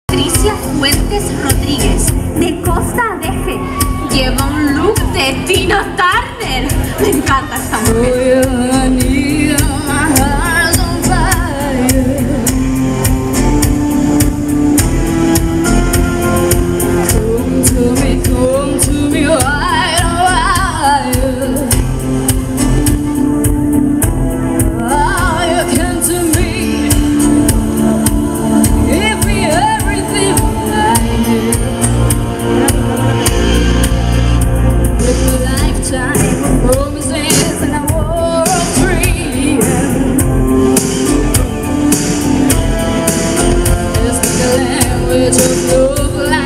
Patricia Fuentes Rodríguez, de Costa a Deje. Lleva un look de Tina Turner. Me encanta esta mujer. Just